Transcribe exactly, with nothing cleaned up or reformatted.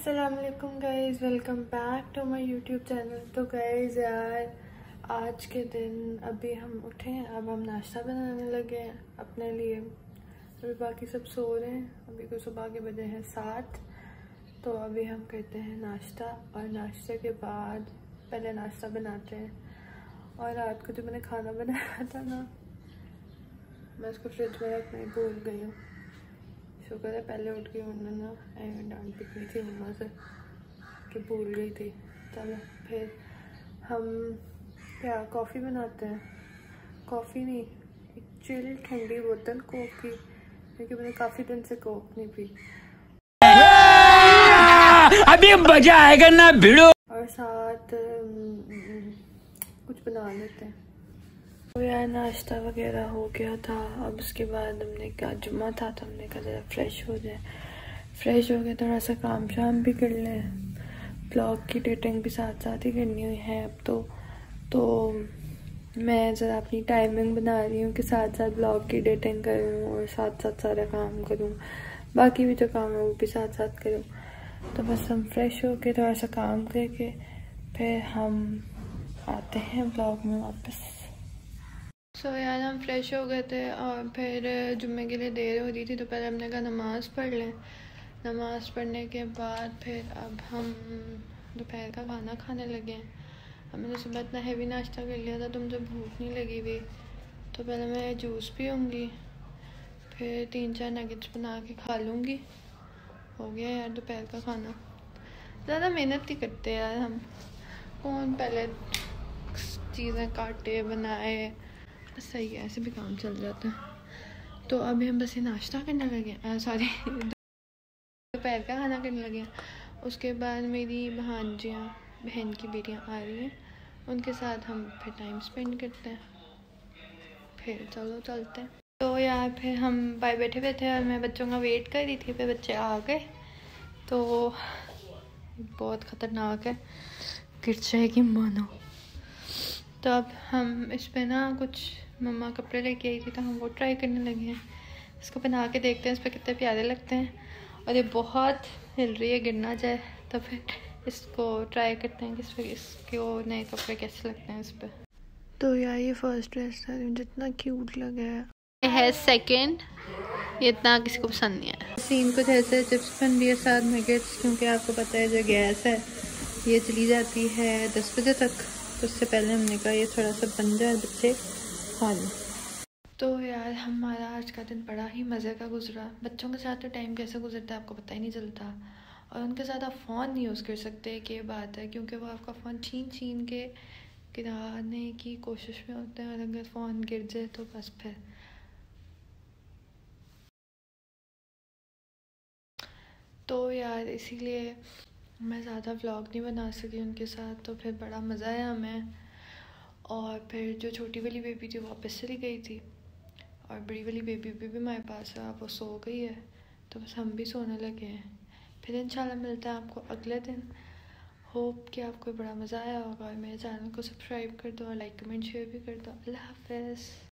अस्सलामुअलैकुम guys, welcome back to my YouTube channel. तो guys यार आज के दिन अभी हम उठे हैं, अब हम नाश्ता बनाने लगे हैं अपने लिए। अभी बाकी सब सो रहे हैं, अभी तो सुबह के बजे हैं सात। तो अभी हम करते हैं नाश्ता और नाश्ते के बाद पहले नाश्ता बनाते हैं। और रात को जो मैंने खाना बनाया था ना, मैं उसको फ्रिज में रखना ही भूल गई हूँ। शुक्र है पहले उठ के उन्होंने ना डांट पिटनी थी मम्मा से कि भूल गई थी। चलो फिर हम क्या कॉफ़ी बनाते हैं। कॉफ़ी नहीं, एक चिल ठंडी बोतल कोक की, क्योंकि मैंने काफ़ी दिन से कोक नहीं पी। अभी मजा आएगा ना भिड़ो। और साथ कुछ बना लेते हैं। तो यार नाश्ता वगैरह हो गया था। अब उसके बाद हमने कहा जुम्मा था तो हमने कहा ज़रा फ्रेश हो जाए। फ्रेश हो गए, थोड़ा सा काम शाम भी कर लें। ब्लॉग की एडिटिंग भी साथ साथ ही करनी हुई है अब तो तो मैं ज़रा अपनी टाइमिंग बना रही हूँ कि साथ साथ ब्लॉग की एडिटिंग करूँ और साथ साथ सारा काम करूँ, बाकी भी जो काम है वो भी साथ साथ करूँ। तो बस हम फ्रेश हो के थोड़ा सा काम करके फिर हम आते हैं ब्लॉग में वापस। सो so, यार हम फ्रेश हो गए थे और फिर जुम्मे के लिए देर हो रही थी तो पहले हमने कहा नमाज़ पढ़ लें। नमाज़ पढ़ने के बाद फिर अब हम दोपहर का खाना खाने लगे हैं। अब मैंने सुबह इतना हैवी नाश्ता कर लिया था तो मुझे भूख नहीं लगी हुई, तो पहले मैं जूस पीऊँगी, फिर तीन चार नगेट्स बना के खा लूँगी। हो गया यार दोपहर का खाना। ज़्यादा मेहनत नहीं करते यार हम, कौन पहले चीज़ें काटे बनाए, सही है ऐसे भी काम चल जाता है। तो अभी हम बस ये नाश्ता करने लगे, सॉरी दोपहर का खाना करने लगे हैं। उसके बाद मेरी भांजियाँ बहन की बेटियाँ आ रही हैं, उनके साथ हम फिर टाइम स्पेंड करते हैं। फिर चलो चलते हैं। तो यार फिर हम बाहर बैठे हुए थे और मैं बच्चों का वेट कर रही थी, फिर बच्चे आ गए। तो बहुत ख़तरनाक है, गिर जाएगी मानो। तो अब हम इस पे ना कुछ मम्मा कपड़े लेके आई थी तो हम वो ट्राई करने लगे हैं। इसको पहना के देखते हैं इस पर कितने प्यारे लगते हैं। और ये बहुत हिल रही है, गिर ना जाए। तो फिर इसको ट्राई करते हैं कि इस पर इसके नए कपड़े कैसे लगते हैं इस पर। तो यार ये फर्स्ट ड्रेस था, जितना क्यूट लगा है। ये है सेकेंड, ये इतना किसी को पसंद नहीं है। सीन कुछ ऐसे चिप्स बन रही है साथ नगेट्स, क्योंकि आपको पता है जो गैस है ये चली जाती है दस बजे तक, तो उससे पहले हमने कहा ये थोड़ा सा बन जाए बच्चे खा लें। तो यार हमारा आज का दिन बड़ा ही मज़े का गुजरा। बच्चों के साथ तो टाइम कैसे गुजरता है आपको पता ही नहीं चलता, और उनके साथ आप फ़ोन नहीं यूज़ कर सकते, कि बात है, क्योंकि वो आपका फ़ोन छीन छीन के गिराने की कोशिश में होते हैं, और अगर फ़ोन गिर जाए तो बस फिर। तो यार इसीलिए मैं ज़्यादा व्लॉग नहीं बना सकी उनके साथ, तो फिर बड़ा मज़ा आया हमें। और फिर जो छोटी वाली बेबी थी वापस चली गई थी, और बड़ी वाली बेबी भी, भी हमारे पास है, वो सो गई है। तो बस हम भी सोने लगे हैं। फिर इंशाल्लाह मिलता है आपको अगले दिन। होप कि आपको बड़ा मज़ा आया होगा, और मेरे चैनल को सब्सक्राइब कर दो और लाइक कमेंट शेयर भी कर दो। अल्लाह हाफ़िज़।